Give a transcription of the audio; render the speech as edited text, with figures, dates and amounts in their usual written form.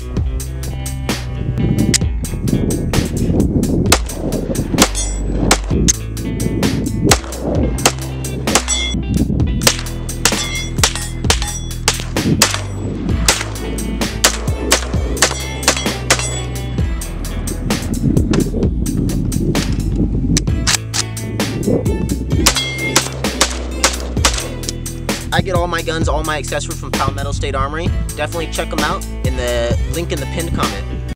I get all my guns, all my accessories from Palmetto State Armory. Definitely check them out in the link in the pinned comment.